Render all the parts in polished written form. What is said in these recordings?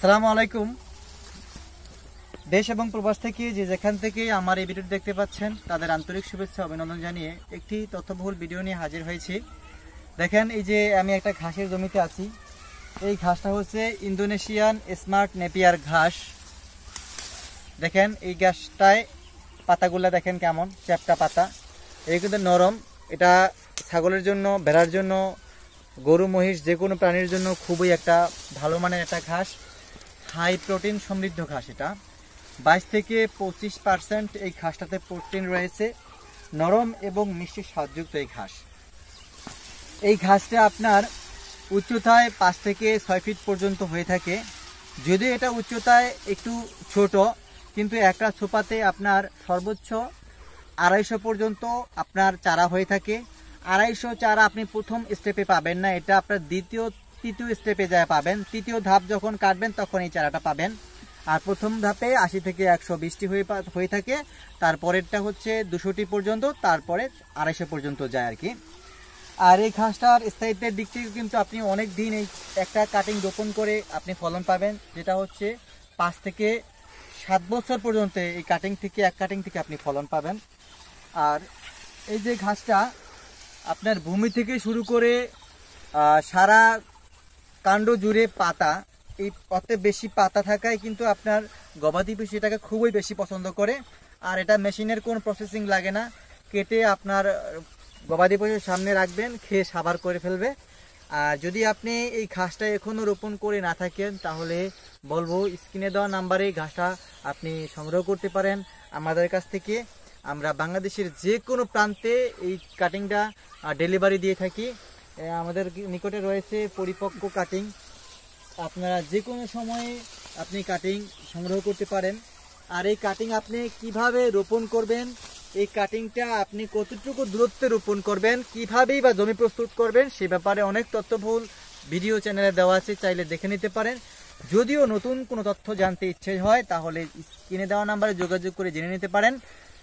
আসসালামু আলাইকুম। দেশ এবং প্রবাস থেকে যে যেখান থেকে আমার এই ভিডিওটি দেখতে পাচ্ছেন তাদের আন্তরিক শুভেচ্ছা অভিনন্দন জানিয়ে একটি তথ্যবহুল ভিডিও নিয়ে হাজির হয়েছি। দেখেন, এই যে আমি একটা ঘাসের জমিতে আছি। এই ঘাসটা হচ্ছে ইন্দোনেশিয়ান স্মার্ট নেপিয়ার ঘাস। দেখেন এই ঘাসটায় পাতাগুলো দেখেন কেমন চ্যাপ্টা পাতা, এই কিন্তু নরম। এটা ছাগলের জন্য, ভেড়ার জন্য, গরু মহিষ যে কোনো প্রাণীর জন্য খুবই একটা ভালো মানের একটা ঘাস। হাই প্রোটিন সমৃদ্ধ ঘাস। এটা 22 থেকে 25% এই ঘাসটাতে প্রোটিন রয়েছে। নরম এবং মিষ্টি স্বাদযুক্ত এই ঘাস। এই ঘাসটা আপনার উচ্চতায় 5 থেকে 6 ফিট পর্যন্ত হয়ে থাকে। যদিও এটা উচ্চতায় একটু ছোট, কিন্তু একটা ছোপাতে আপনার সর্বোচ্চ 250 পর্যন্ত আপনার চারা হয়ে থাকে। 250 চারা আপনি প্রথম স্টেপে পাবেন না, এটা আপনার দ্বিতীয় তৃতীয় স্টেপে যায় পাবেন। তৃতীয় ধাপ যখন কাটবেন তখন এই চারাটা পাবেন। আর প্রথম ধাপে 80 থেকে 120টি হয়ে থাকে। তারপরেরটা হচ্ছে 200টি পর্যন্ত, তারপরে 250 পর্যন্ত যায় আর কি। আর এই ঘাসটার স্থায়িত্বের দিক থেকে কিন্তু আপনি অনেক দিন এই একটা কাটিং রোপণ করে আপনি ফলন পাবেন, যেটা হচ্ছে 5 থেকে 7 বছর পর্যন্ত এই কাটিং থেকে এক কাটিং থেকে আপনি ফলন পাবেন। আর এই যে ঘাসটা আপনার ভূমি থেকে শুরু করে সারা কাণ্ড জুড়ে পাতা, এই অত বেশি পাতা থাকায় কিন্তু আপনার গবাদি পশু এটাকে খুবই বেশি পছন্দ করে। আর এটা মেশিনের কোনো প্রসেসিং লাগে না, কেটে আপনার গবাদি পশুর সামনে রাখবেন, খেয়ে সাবার করে ফেলবে। আর যদি আপনি এই ঘাসটা এখনও রোপণ করে না থাকেন তাহলে বলবো স্ক্রিনে দেওয়া নাম্বারে এই ঘাসটা আপনি সংগ্রহ করতে পারেন আমাদের কাছ থেকে। আমরা বাংলাদেশের যে কোনো প্রান্তে এই কাটিংটা ডেলিভারি দিয়ে থাকি। আমাদের নিকটে রয়েছে পরিপক্ক কাটিং, আপনারা যে কোনো সময়ে আপনি কাটিং সংগ্রহ করতে পারেন। আর এই কাটিং আপনি কিভাবে রোপণ করবেন, এই কাটিংটা আপনি কতটুকু দূরত্বে রোপণ করবেন, কিভাবেই বা জমি প্রস্তুত করবেন, সে ব্যাপারে অনেক তথ্যবহুল ভিডিও চ্যানেলে দেওয়া আছে, চাইলে দেখে নিতে পারেন। যদিও নতুন কোনো তথ্য জানতে ইচ্ছে হয় তাহলে স্ক্রিনে দেওয়া নাম্বারে যোগাযোগ করে জেনে নিতে পারেন।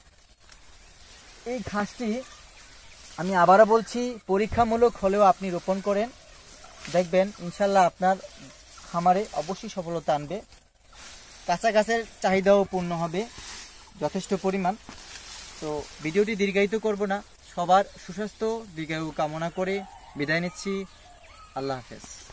এই ঘাসটি আমি আবারও বলছি, পরীক্ষামূলক হলেও আপনি রোপণ করেন, দেখবেন ইনশাল্লাহ আপনার খামারে অবশ্যই সফলতা আনবে। কাঁচা গাছের চাহিদাও পূর্ণ হবে যথেষ্ট পরিমাণ। তো ভিডিওটি দীর্ঘায়িত করব না, সবার সুস্বাস্থ্য দীর্ঘায়ু কামনা করে বিদায় নিচ্ছি। আল্লাহ হাফেজ।